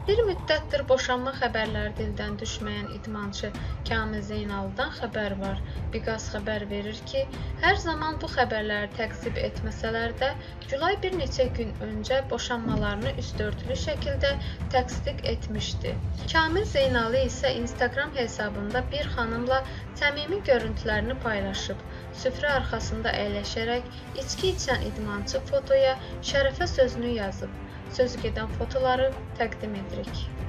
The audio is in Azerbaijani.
Bir müddətdir boşanma xəbərləri dildən düşməyən idmançı Kamil Zeynallıdan xəbər var. Biqaz xəbər verir ki, hər zaman bu xəbərləri təqzib etməsələr də, Gülay bir neçə gün öncə boşanmalarını üstörtülü şəkildə təsdiq etmişdi. Kamil Zeynallı isə Instagram hesabında bir xanımla səmimi görüntülərini paylaşıb. Süfrə arxasında əyləşərək içki içən idmançı fotoya Şərəfə sözünü yazıb. Sözügedən fotoları təqdim edirik.